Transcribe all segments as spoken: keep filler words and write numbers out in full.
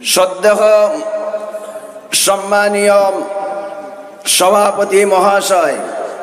শ্রদ্ধেয় সম্মানীয় সভাপতি মহাশয়,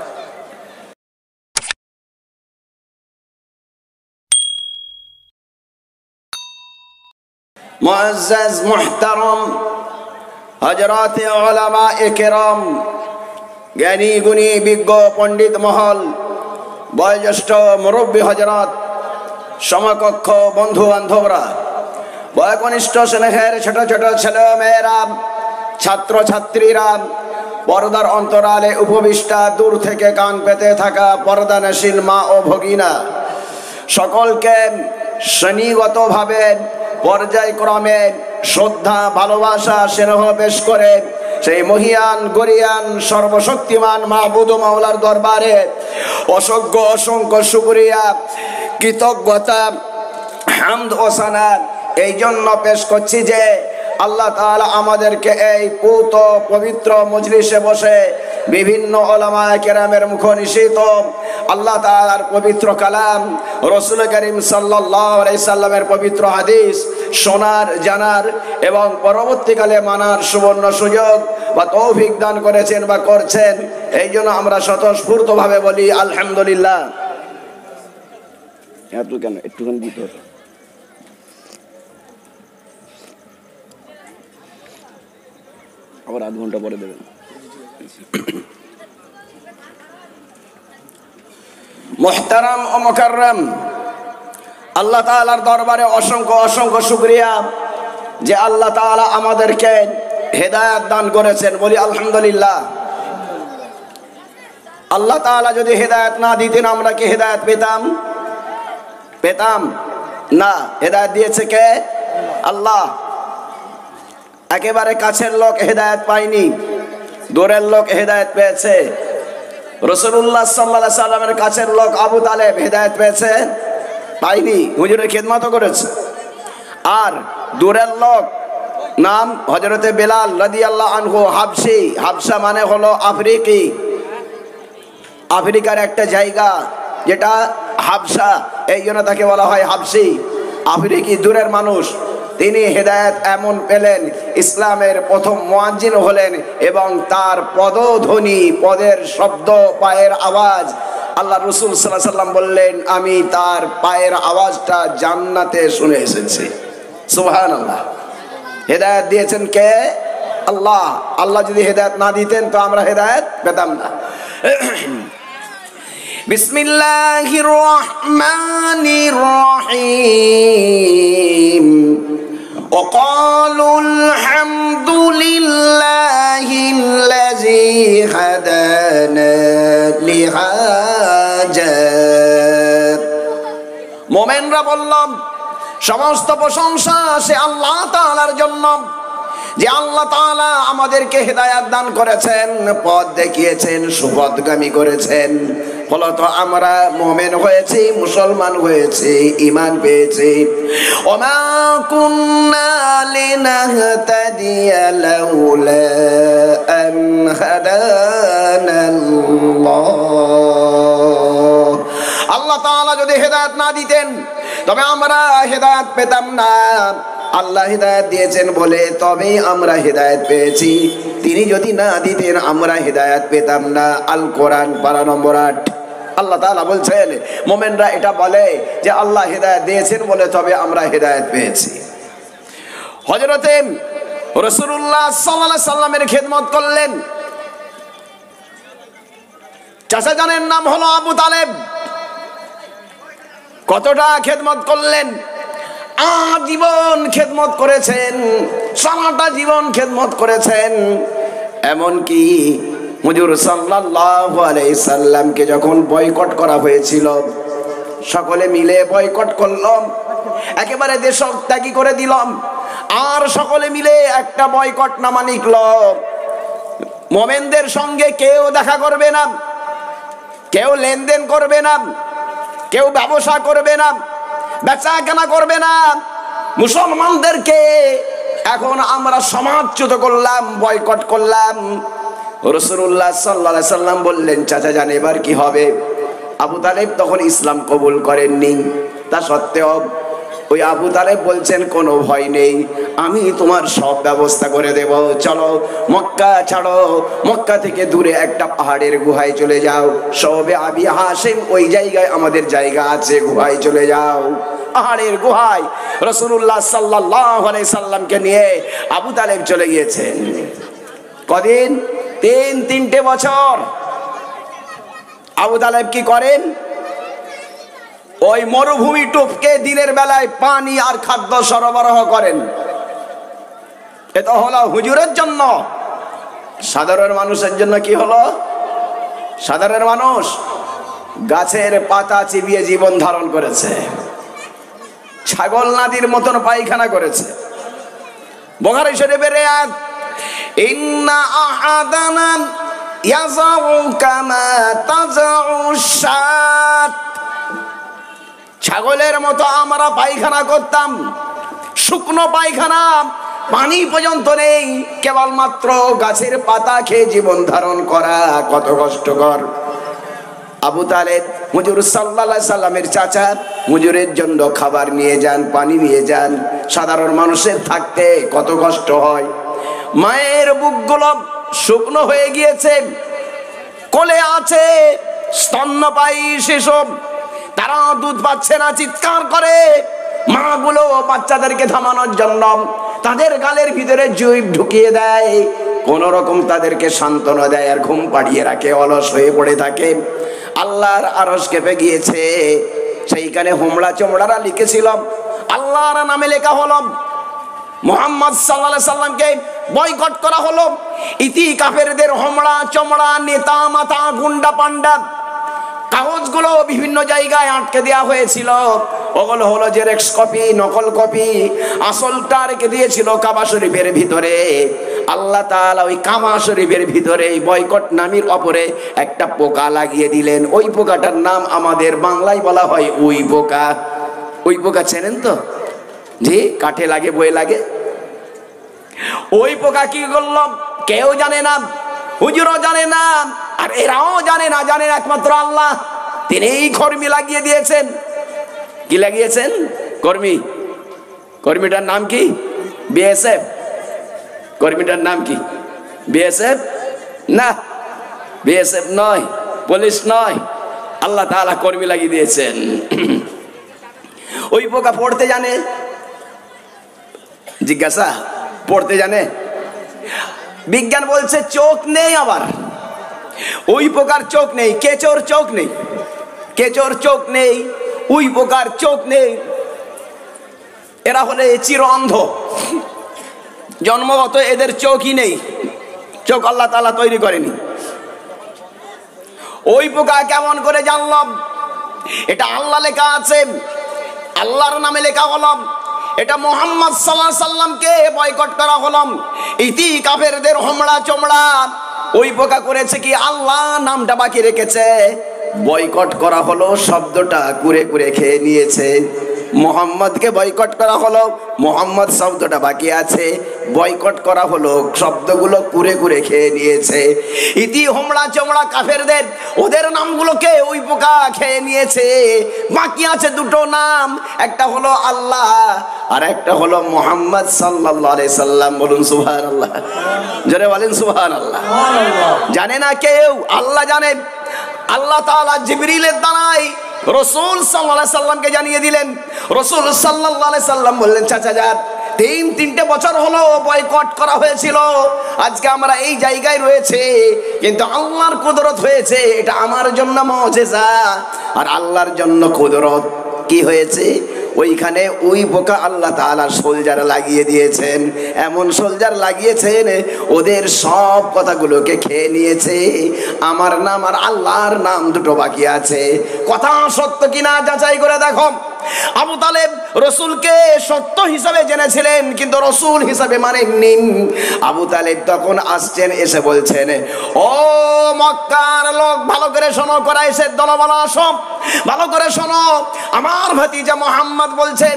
মুআজ্জাজ মুহতারাম হযরতে উলামায়ে কেরাম, জ্ঞানী গুণী বিজ্ঞ পণ্ডিত মহল, বয়োজ্যেষ্ঠ মুরব্বী হযরত, সমকক্ষ বন্ধু বান্ধবরা, বয়কনিষ্ঠ স্নেহের ছোট ছোট ছেলে মেয়েরা, ছাত্র ছাত্রীরা, পর্দার অন্তরালে উপবিষ্টা, দূর থেকে কান পেতে থাকা পর্দানশীল মা ও ভগিনা, সকলকে শ্রেণীগতভাবে পর্যায়ক্রমে শ্রদ্ধা, ভালোবাসা, স্নেহ পেশ করে সেই মহিয়ান গরিয়ান সর্বশক্তিমান মাহবুদ মাওলার দরবারে অসংখ্য অসংখ্য শুকরিয়া, কৃতজ্ঞতা, হামদ ও সানা এই জন্য পেশ করছি যে আল্লাহ তাআলা আমাদেরকে এই পুত পবিত্র মজলিসে বসে বিভিন্ন উলামায়ে কেরামের মুখ নিঃসৃত আল্লাহ তাআলার পবিত্র কালাম, রাসূল করিম সাল্লাল্লাহু আলাইহি সাল্লামের পবিত্র হাদিস শোনার, জানার এবং পরবর্তীকালে মানার সুবর্ণ সুযোগ বা তৌফিক দান করেছেন বা করছেন। এই জন্য আমরা স্বতঃস্ফূর্তভাবে বলি আলহামদুলিল্লাহ। এত কেন একটুখানি দিতে হবে, আবার আধ ঘন্টা পরে দেবেন। মুহতারাম ও মুকাররম, আল্লাহ তাআলার দরবারে অসংখ্য অসংখ্য শুকরিয়া যে আল্লাহ তাআলা আমাদেরকে হেদায়েত দান করেছেন, বলি আলহামদুলিল্লাহ। আল্লাহ তাআলা যদি হেদায়েত না দিতেন আমরা কি হেদায়েত পেতাম? পেতাম না। হেদায়েত দিয়েছে কে? আল্লাহ। একেবারে কাছের লোক হেদায়েত পায়নি, দূরের লোক হেদায়েত পেয়েছে। রাসূলুল্লাহ সাল্লাল্লাহু আলাইহি সাল্লামের কাছের লোক আবু তালেব হেদায়েত পেয়েছে? পায়নি, হুজুরের খিদমত করেছে। আর দূরের লোক নাম হযরতে বেলাল রাদিয়াল্লাহু আনহু, হাবশী। হাবশা মানে হলো আফ্রিকি, আফ্রিকার একটা জায়গা যেটা হাবশা, এই জন্য তাকে বলা হয় হাবশী, আফ্রিকি, দূরের মানুষ। তিনি হেদায়েত এমন পেলেন, ইসলামের প্রথম মুয়াজ্জিন হলেন এবং তার পদধ্বনি, পদের শব্দ, পায়ের আওয়াজ, আল্লাহ রাসূল সাল্লাল্লাহু আলাইহি সাল্লাম বললেন আমি তার পায়ের আওয়াজটা জান্নাতে শুনে এসেছি। সুবহানাল্লাহ। হেদায়েত দিয়েছেন কে? আল্লাহ। আল্লাহ যদি হেদায়েত না দিতেন তো আমরা হেদায়েত পেতাম না। বিসমিল্লাহির রহমানির রহিম। وقالوا الحمد لله الذي هدانا لهذا। মুমিনরা বললাম সমস্ত প্রশংসা সে আল্লাহ তাআলার জন্য যে আল্লাহ তাআলা আমাদেরকে হেদায়েত দান করেছেন, পথ দেখিয়েছেন, সুপথগামী করেছেন, ফলত আমরা মুমিন হয়েছি, মুসলমান হয়েছি, ঈমান পেয়েছি। ওমা কুন্না লিনাহতাদিয়া লাউলা আন হাদানাল্লাহ। আল্লাহ তাআলা যদি হেদায়েত না দিতেন তবে আমরা হেদায়েত পেতাম না। আল্লাহ হেদায়েত দিয়েছেন বলে তবেই আমরা হেদায়েত পেয়েছি। তিনি যদি না দিতেন আমরা হেদায়েত পেতাম না। আল কোরআন পারা নম্বর আট, আল্লাহ তাআলা বলছেন মুমিনরা এটা বলে যে আল্লাহ হেদায়েত দিয়েছেন বলে তবে আমরা হেদায়েত পেয়েছি। হযরতে রাসূলুল্লাহ সাল্লাল্লাহু আলাইহি সাল্লামের খিদমত করলেন চাচা জানের নাম হলো আবু তালেব। কতটা খিদমত করলেন? আজীবন খেদমত করেছেন, সারাটা জীবন খেদমত করেছেন। এমনকি হুজুর সাল্লাল্লাহু আলাইহি সাল্লামকে যখন বয়কট করা হয়েছিল, সকলে মিলে বয়কট করলাম, একেবারে দেশত্যাগী করে দিলাম, আর সকলে মিলে একটা বয়কটনামা লিখল। মুমিনদের সঙ্গে কেউ দেখা করবে না, কেউ লেনদেন করবে না, কেউ ব্যবসা করবে না, বেচা কেনা করবে না। মুসলমানদেরকে এখন আমরা সমাজচ্যুত করলাম, বয়কট করলাম। রাসূলুল্লাহ সাল্লাল্লাহু আলাইহি সাল্লাম বললেন চাচা জান এবার কি হবে? আবু তালেব তখন ইসলাম কবুল করেননি, তা সত্ত্বেও ওই আবু তালেব বলছেন কোনো ভয় নেই, আমি তোমার সব ব্যবস্থা করে দেব, চলো মক্কা ছাড়ো, মক্কা থেকে দূরে একটা পাহাড়ের গুহায় চলে যাও, সবে আবি হাসিম ওই জায়গায় আমাদের জায়গা আছে, গুহায় চলে যাও। পাহাড়ের গুহায় রাসূলুল্লাহ সাল্লাল্লাহু আলাইহি সাল্লামকে নিয়ে আবু তালেব চলে গিয়েছেন। কদিন? তিন তিনটে বছর। আবু তালেব কি করেন? ওই মরুভূমি টুপকে দিনের বেলায় পানি আর খাদ্য সরবরাহ করেন। এটা হলো হুজুরের জন্য। সাধারণ মানুষের জন্য কি হলো? সাধারণ মানুষ গাছের পাতা চিবিয়ে জীবন ধারণ করেছে, ছাগল নাদির মতন পায়খানা করেছে। বুখারী শরীফের আয়াত, ইন্না আহাদানা ইয়াযাউ কামা তাযাউ শাত, ছাগলের মতো আমরা পায়খানা করতাম, শুকনো পায়খানা, পানি পর্যন্ত নেই, কেবলমাত্র গাছের পাতা খেয়ে জীবন ধারণ করা কত কষ্টকর। আবু তালেব হুজুর সাল্লাল্লাহু আলাইহি সাল্লামের চাচা, হুজুরের জন্য খাবার নিয়ে যান, পানি নিয়ে যান। সাধারণ মানুষের থাকতে কত কষ্ট হয়। মায়ের বুকগুলো শুকনো হয়ে গিয়েছে, কোলে আছে স্তন্যপায়ী শিশু, তারা দুধ পাচ্ছে না, চিৎকার করে। মাগুলো বাচ্চাদেরকে থামানোর জন্য তাদের গালের ভিতরে জুই ঢুকিয়ে দেয়, কোন রকম তাদেরকে সান্ত্বনা দেয় আর ঘুম পাড়িয়ে রাখে, অলস হয়ে পড়ে থাকে। আল্লাহর আরশ কেঁপে গিয়েছে, সেইখানে হোমড়া চোমড়ারা লিখেছিল, আল্লাহর নামে লেখা হলো মুহাম্মদ সাল্লাল্লাহু আলাইহি সাল্লামকে বয়কট করা হলো। ইতি কাফেরদের হোমড়া চোমড়া, নেতা মাথা, গুন্ডা পান্ডা কাগজগুলো বিভিন্ন জায়গায় আটকে দেওয়া হয়েছিল। ওগুলো হলো জেরক্স কপি, নকল কপি। আসলটা রেখে দিয়েছিল কাবা শরীফের ভিতরে। আল্লাহ তাআলা ওই কাবা শরীফের ভিতরে বয়কট নামের উপরে একটা পোকা লাগিয়ে দিলেন। ওই পোকাটার নাম আমাদের বাংলায় বলা হয় উই পোকা। ওই পোকা চেনেন তো? জি, কাঠে লাগে, বয়ে লাগে। ওই পোকা কি করলো কেউ জানে না, হুজুরও জানে না, আর এরাও জানে না, জানেন একমাত্র আল্লাহ। তিনিই কর্মী লাগিয়ে দিয়েছেন। কি লাগিয়েছেন? কর্মী। কর্মীটার নাম কি? বিএসএফ। কর্মীটার নাম কি? বিএসএফ না, বিএসএফ নয়, পুলিশ নয়, আল্লাহ তাআলা কর্মী লাগিয়ে দিয়েছেন। ওই পোকা পড়তে জানে? জিজ্ঞাসা, পড়তে জানে? বিজ্ঞান বলছে চোখ নেই। আবার ওই পোকার চোখ নেই, কেচোর চোখ নেই, কেচোর চোখ নেই, উই পোকার চোখ নেই। এরা হলে চির অন্ধ, জন্মগত এদের চোখই নেই, চোখ আল্লাহ তাআলা তৈরি করেনি। ওই পোকা কেমন করে জানলাম? এটা আল্লাহ লেখা আছে, আল্লাহর নামে লেখা হলো, এটা মুহাম্মদ সাল্লাল্লাহু আলাইহি সাল্লামকে বয়কট করা হলো। ইতি কাফেরদের হোমড়া চোমড়া। ওই পোকা করেছে কি? আল্লাহ নামটা বাকি রেখেছে, বয়কট করা হলো, শব্দটা কুরে কুরে খেয়ে নিয়েছে। মুহাম্মদকে বয়কট করা হলো, মুহাম্মদ শব্দটা বাকি আছে, বয়কট করা হলো, শব্দগুলো কুরে কুরে খেয়ে নিয়েছে। ইতি হোমড়া চোমড়া কাফেরদের ওদের নামগুলোকে ওই পোকা খেয়ে নিয়েছে। বাকি আছে দুটো নাম, একটা হলো আল্লাহ আর একটা হলো মুহাম্মদ সাল্লাল্লাহু আলাইহি সাল্লাম। বলুন সুবহানাল্লাহ, জোরে বলেন সুবহানাল্লাহ। জানে না কেউ, আল্লাহ জানেন। আল্লাহ তাআলা জিবরিলের দ্বারাই রাসূল সাল্লাল্লাহু আলাইহি সাল্লামকে জানিয়ে দিলেন। রাসূল সাল্লাল্লাহু আলাইহি সাল্লাম বললেন, চাচা যান, তিন তিনটে বছর হলো বয়কট করা হয়েছিল, আজকে আমরা এই জায়গায় রয়েছে, কিন্তু আল্লাহর কুদরত হয়েছে, এটা আমার জন্য মুজিজা আর আল্লাহর জন্য কুদরত। কি হয়েছে? ওইখানে ওই পোকা আল্লাহ তাআলা সোলজার লাগিয়ে দিয়েছেন, এমন সোলজার লাগিয়েছেন ওদের সব কথাগুলোকে খেয়ে নিয়েছে। আমার নাম আর আল্লাহর নাম দুটো বাকি আছে। কথা সত্য কিনা যাচাই করে দেখো। আবু তালেব রসুলকে সত্য হিসাবে জেনেছিলেন, কিন্তু রসুল হিসাবে মানেননি। আবু তালেব তখন আসছেন, এসে বলছেন, ও মক্কার লোক, ভালো করে শোনো, কোরাইশের দলবল আসো, ভালো করে শোনো। আমার ভাতিজা মুহাম্মদ বলছেন,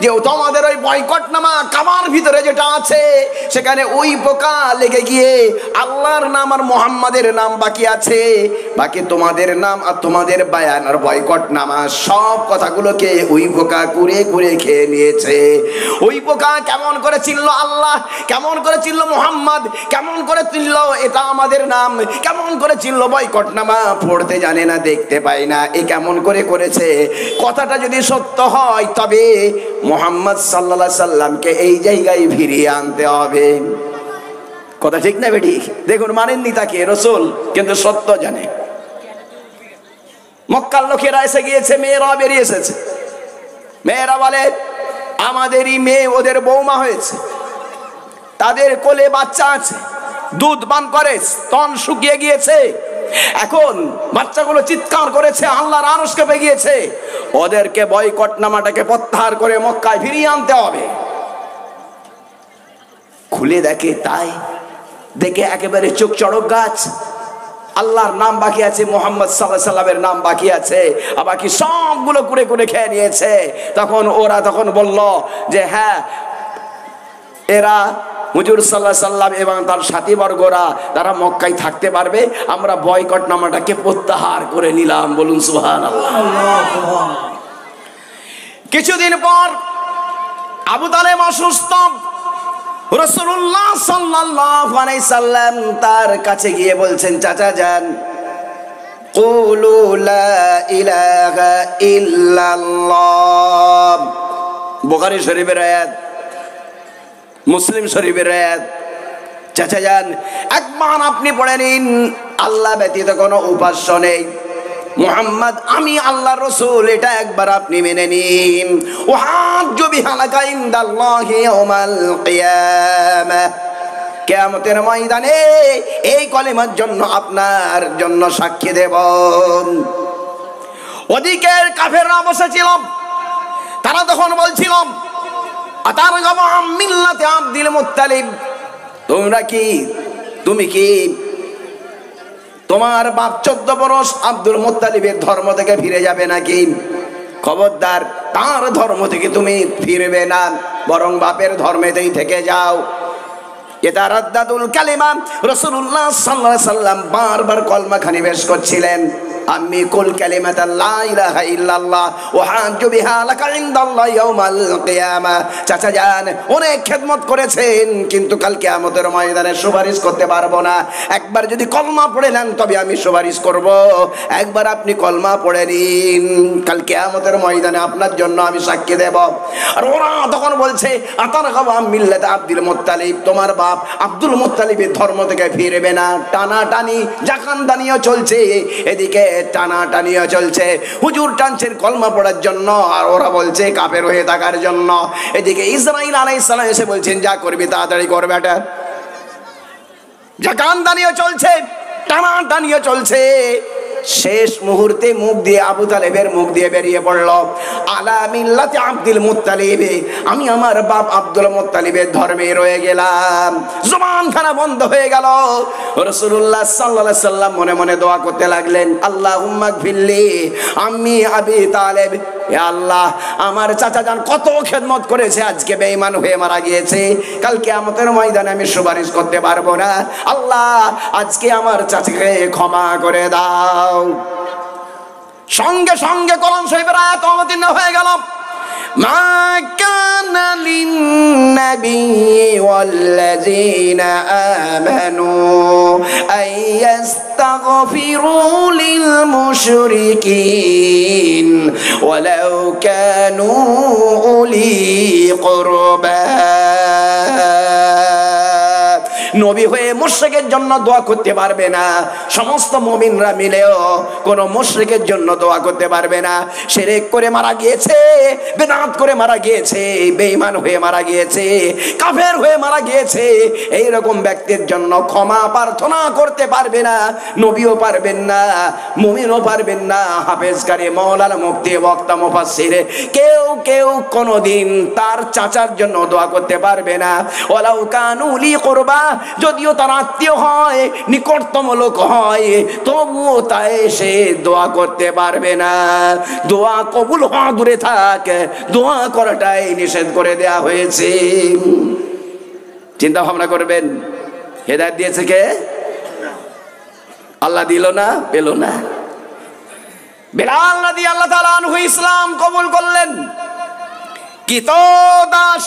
যে তোমাদের ওই বয়কটনামা কাবার ভিতরে যেটা আছে সেখানে ওই পোকা লেগে গিয়ে আল্লাহর নাম আর মুহাম্মাদের নাম বাকি আছে, বাকি তোমাদের নাম আর তোমাদের বায়ান আর বয়কটনামা সব কথাগুলোকে ওই পোকা কুরে কুরে খেয়ে নিয়েছে। ওই পোকা কেমন করে চিনল আল্লাহ, কেমন করে চিনল মুহাম্মদ, কেমন করে চিনল এটা আমাদের নাম, কেমন করে চিনল বয়কটনামা, পড়তে জানে না, দেখতে পায় না, এ কেমন করে করেছে। কথাটা যদি সত্য হয় তবে মুহাম্মদ সাল্লাল্লাহু আলাইহি সাল্লামকে এই জায়গায় ফিরিয়ে আনতে হবে। কথা ঠিক না বেটি? দেখুন মানেননি তাকে রাসূল, কিন্তু সত্য জানে। মক্কার লোকেরা এসে গিয়েছে, মেয়েরা বেরিয়ে এসেছে। মেয়েরা বলে আমাদেরই মেয়ে ওদের বৌমা হয়েছে, তাদের কোলে বাচ্চা আছে, দুধ পান করে, স্তন শুকিয়ে গিয়েছে, এখন বাচ্চাগুলো চিৎকার করেছে, আল্লাহর আরশ কেঁপে গিয়েছে, ওদেরকে বয়কটনামাটাকে প্রত্যাহার করে মক্কায় ফিরিয়ে আনতে হবে। খুলে দেখে, তাই দেখে একেবারে চোখ চড়ক গাছ, আল্লাহর নাম বাকি আছে, মুহাম্মদ সাল্লাল্লাহু আলাইহি সাল্লামের নাম বাকি আছে, আর বাকি সবগুলো কুড়ে কুড়ে খেয়ে নিয়েছে। তখন ওরা তখন বলল যে হ্যাঁ, এরা হুজুর সাল্লাল্লাহু আলাইহি সাল্লাম এবং তার সাথী বর্গরা তারা মক্কায় থাকতে পারবে, আমরা বয়কটনামাটাকে প্রত্যাহার করে নিলাম। বলুন সুবহানাল্লাহ। কিছুদিন পর আবু তালেব অসুস্থ, রাসূলুল্লাহ সাল্লাল্লাহু আলাইহি সাল্লাম তার কাছে গিয়ে বলছেন, চাচা যান, কুলু লা ইলাহা ইল্লাল্লাহ। বুখারী শরীফের আয়াত, মুসলিম শরীফের আয়াত। চাচা যান, একবার আপনি পড়ে নিন, আল্লাহ ব্যতীত কোনো উপাস্য নেই, মুহাম্মদ আমি আল্লাহর রাসূল, এটা একবার আপনি মেনে নিন। ওয়াহাজ্জু বিহালাকা ইনদাল্লাহি ইয়াউমাল কিয়ামাহ, কিয়ামতের ময়দানে এই কলেমার জন্য আপনার জন্য সাক্ষী দেব। ওদিকে কাফেররা বসেছিল, তারা তখন বলছিল আতারগাবু আম মিল্লাতি আব্দুল মুত্তালিব, তোমরা কি তুমি কি তোমার বাপ চোদ্দ বরস আব্দুল মুত্তালিবের ধর্ম থেকে ফিরে যাবে নাকি? খবরদার, তার ধর্ম থেকে তুমি ফিরবে না, বরং বাপের ধর্মেতেই থেকে যাও। ইতারাদ্দাদুল কালিমা, রাসূলুল্লাহ সাল্লাল্লাহু আলাইহি সাল্লাম বারবার কলমা খানি বেশ করছিলেন, আমি কুল কালিমাতা লা ইলাহা ইল্লাল্লাহ ওয়া হাজ্জু বিহা লাকা ইনদাল্লাহি ইয়াউমাল কিয়ামা। চাচা যান, অনেক খেদমত করেছেন, কিন্তু কাল কিয়ামতের ময়দানে সুপারিশ করতে পারবো না। একবার যদি কলমা পড়ে নেন তবে আমি সুপারিশ করব, একবার আপনি কলমা পড়ে নিন, কাল কিয়ামতের ময়দানে আপনার জন্য আমি সাক্ষী দেব। আর ওরা তখন বলছে আতারগাবু আম মিল্লাতি আব্দুল মুত্তালিব, তোমার বাপ আব্দুল মুত্তালিবের ধর্ম থেকে ফিরবে না। টানা টানি জাকানদানিও চলছে, এদিকে টানা টানিও চলছে, হুজুর টানছেন কলমা পড়ার জন্য, আর ওরা বলছে কাফের হয়ে থাকার জন্য। এদিকে ইসরাঈল আলাইহিস সালাম এসে বলছেন যা করবি তাড়াতাড়ি কর বেটা। জাকানদানিও চলছে, টানা টানিও চলছে। শেষ মুহূর্তে মুখ দিয়ে আবু তালেবের মুখ দিয়ে বেরিয়ে পড়ল আলা মিল্লাতি আব্দুল মুত্তালিব, আমি আমার বাপ আব্দুল মুত্তালিবের ধর্মে রয়ে গেলাম। জবানখানা বন্ধ হয়ে গেল। রাসূলুল্লাহ সাল্লাল্লাহু আলাইহি সাল্লাম মনে মনে দোয়া করতে লাগলেন, আল্লাহুম্মা গফিরলি আম্মি আবি তালেব, হে আল্লাহ আমার চাচা যান কত খেদমত করেছে, আজকে বেঈমান হয়ে মারা গিয়েছে, কাল কিয়ামতের ময়দানে আমি সুপারিশ করতে পারবো না, আল্লাহ আজকে আমার চাচাকে ক্ষমা করে দাও। সঙ্গে সঙ্গে কোরআন শরীফের আয়াত অবতীর্ণ হয়ে গেল, মা কানা লিন-নাবিয়্যি ওয়াল্লাযীনা আমানু আইয়াস্তাগফিরু লিল মুশরিকিন ওয়ালাউ কানু উলি কুরবা। নবী হয়ে মুশরিকের জন্য দোয়া করতে পারবে না, সমস্ত মুমিনরা মিলেও কোন মুশরিকের জন্য দোয়া করতে পারবে না। শিরক করে মারা গিয়েছে, বিদআত করে মারা গিয়েছে, বেঈমান হয়ে মারা গিয়েছে, কাফের হয়ে মারা গিয়েছে, এই রকম ব্যক্তির জন্য ক্ষমা প্রার্থনা করতে পারবে না, নবীও পারবেন না, মুমিনও পারবেন না, হাফেজ কারি মাওলানা মুফতি বক্তা মুফাসসির কেউ কেউ কোনোদিন তার চাচার জন্য দোয়া করতে পারবে না। ওয়ালাউ কানু লি কুরবা, যদিও তার আত্মীয় হয়, নিকটতম লোক হয়, তবুও তাই সে দোয়া করতে পারবে না। দোয়া কবুল হওয়া দূরে থাক, দোয়া করাটাই নিষেধ করে দেয়া হয়েছে। চিন্তা ভাবনা করবেন, হেদায়েত দিয়েছে কে? আল্লাহ দিল না, পেল না। বেলাল রাদিয়াল্লাহু তাআলা আনহু ইসলাম কবুল করলেন। কি তো দাস,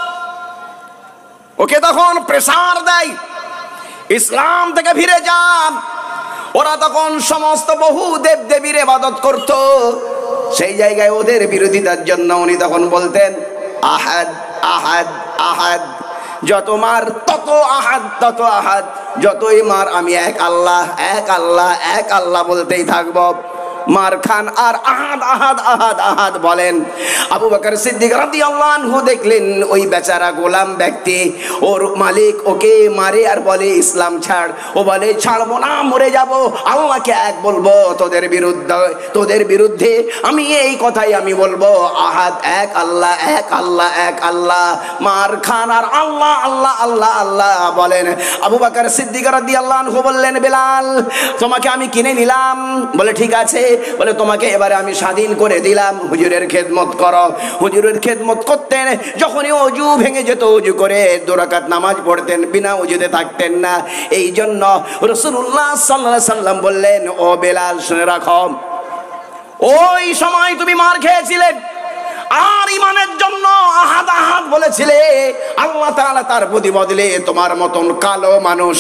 ওকে তখন প্রেসার দেয় ইসলাম থেকে ফিরে যান। ওরা তখন সমস্ত বহু দেব দেবীর ইবাদত করত। সেই জায়গায় ওদের বিরোধিতার জন্য উনি তখন বলতেন আহাদ আহাদ আহাদ, যত মার তত আহাদ তত আহাদ, যতই মার আমি এক আল্লাহ এক আল্লাহ এক আল্লাহ বলতেই থাকবো। মার খান আর আহাদ আহাদ আহাদ আহাদ বলেন। আবু বকর সিদ্দিক রাদিয়াল্লাহু আনহু দেখলেন ওই বেচারা গোলাম ব্যক্তি, ওর মালিক ওকে মারে আর বলে ইসলাম ছাড়। ও বলে ছাড়বো না, মরে যাব, আল্লাহকে এক বলবো, তোদের বিরুদ্ধে তোদের বিরুদ্ধে আমি এই কথাই আমি বলবো, আহাদ এক আল্লাহ এক আল্লাহ এক আল্লাহ। মার খান আর আল্লাহ আল্লাহ আল্লাহ আল্লাহ বলেন। আবু বকর সিদ্দিক রাদিয়াল্লাহু আনহু বললেন বেলাল, তোমাকে আমি কিনে নিলাম। বলে ঠিক আছে, বলে তোমাকে এবারে আমি স্বাধীন করে দিলাম, হুজুরের খেদমত করো। হুজুরের খেদমত করতেন, যখনই অজু ভেঙে যেত অজু করে দু রাকাত নামাজ পড়তেন, বিনা অজুতে থাকতেন না। এই জন্য রাসূলুল্লাহ সাল্লাল্লাহু আলাইহি সাল্লাম বললেন, ও বেলাল শুনে রাখো, ওই সময় তুমি মার খেয়েছিলে আর ইমানের জন্য আহাদ আহাদ বলেছিলে, আল্লাহ তাআলা তার প্রতিবদলে তোমার মতন কালো মানুষ,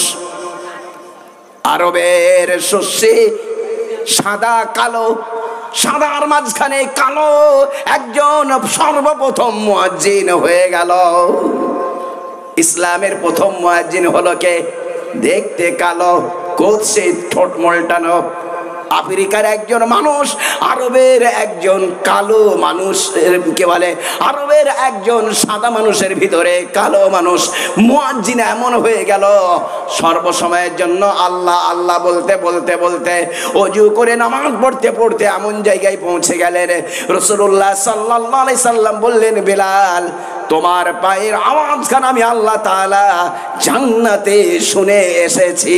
আরবের শস্যে সাদা কালো, সাদার মাঝখানে কালো একজন সর্বপ্রথম মুয়াজ্জিন হয়ে গেল। ইসলামের প্রথম মুয়াজ্জিন হলো কে? দেখতে কালো, কোৎসে ঠোঁট মোলটানো, আফ্রিকার একজন মানুষ, আরবের একজন কালো মানুষ, কে বলে আরবের একজন সাদা মানুষের ভিতরে কালো মানুষ মুয়াজ্জিন এমন হয়ে গেল, সর্বসময়ের জন্য আল্লাহ আল্লাহ বলতে বলতে বলতে ওযু করে নামাজ পড়তে পড়তে এমন জায়গায় পৌঁছে গেলেন। রাসূলুল্লাহ সাল্লাল্লাহু আলাইহি সাল্লাম বললেন, বেলাল তোমার পায়ের আওয়াজখান আমি আল্লাহ তাআলা জান্নাতে শুনে এসেছি।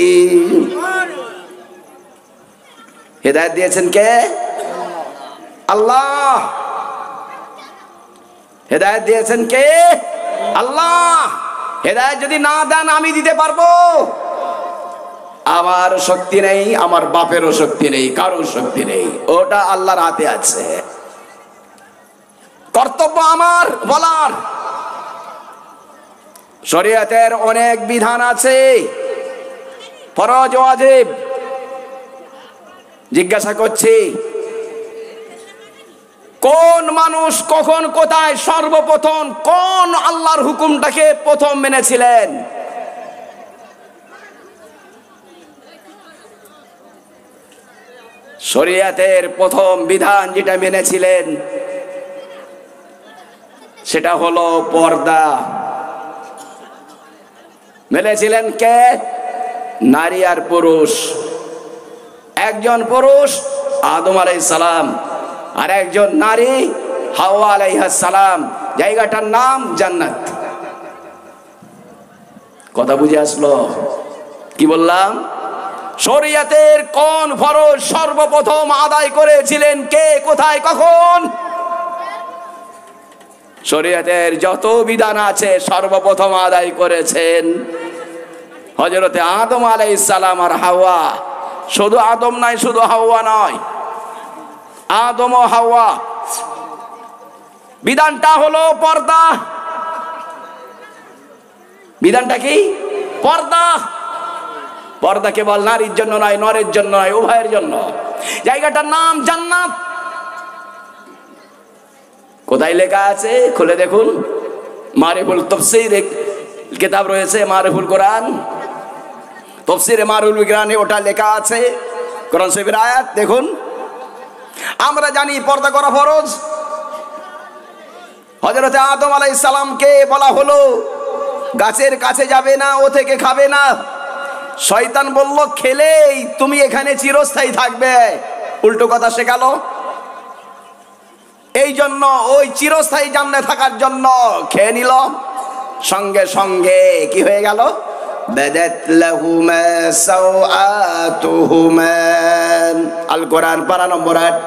হেদায়েত দিয়েছেন কে? আল্লাহ। হেদায়েত দিয়েছেন কে? আল্লাহ। হেদায়েত যদি না দেন আমি দিতে পারবো? আমার শক্তি নেই, আমার বাপেরও শক্তি নেই, কারো শক্তি নেই, ওটা আল্লাহর হাতে আছে। কর্তব্য আমার বলার। শরীয়তের অনেক বিধান আছে, ফরজ ওয়াজিব। জিজ্ঞাসা করছি, কোন মানুষ কখন কোথায় সর্বপ্রথম কোন আল্লাহর হুকুমটাকে প্রথম মেনেছিলেন? শরীয়তের প্রথম বিধান যেটা মেনেছিলেন সেটা হলো পর্দা। মেনেছিলেন কে? নারী আর পুরুষ। একজন পুরুষ আদম আলাইহিস সালাম, আর একজন নারী হাওয়া আলাইহিস সালাম। জায়গাটার নাম জান্নাত। কথা বুঝে আসলো? কি বললাম? শরীয়তের কোন ফরজ সর্বপ্রথম আদায় করেছিলেন কে, কোথায়, কখন? শরীয়তের যত বিধান আছে সর্বপ্রথম আদায় করেছেন হযরতে আদম আলাইহিস সালাম আর হাওয়া। শুধু আদম নয়, শুধু হাওয়া নয়, আদম ও হাওয়া। বিধানটা হলো পর্দা। বিধানটা কি? পর্দা। পর্দা কেবল নারীর জন্য নয়, নরের জন্য নয়, উভয়ের জন্য। জায়গাটার নাম জান্নাত। কোথায় লেখা আছে খুলে দেখুন। মারিফুল তাফসীর কিতাব রয়েছে, মারিফুল কোরআন, তাফসীরে মারিফুল কোরআনে ওটা লেখা আছে। কোরআন শরীফের আয়াত দেখুন। আমরা জানি পর্দা করা ফরজ। হযরতে আদম আলাইহিস সালামকে বলা হলো গাছের কাছে যাবে না, ও থেকে খাবে না। শয়তান বলল খেলেই তুমি এখানে চিরস্থায়ী থাকবে, উল্টো কথা শেখালো। এই জন্য ওই চিরস্থায়ী জান্নাতে থাকার জন্য খেয়ে নিল। সঙ্গে সঙ্গে কি হয়ে গেল? বাদাত লাহুমা সাওআতুহুমা। আল কোরআন পারা নম্বর আট।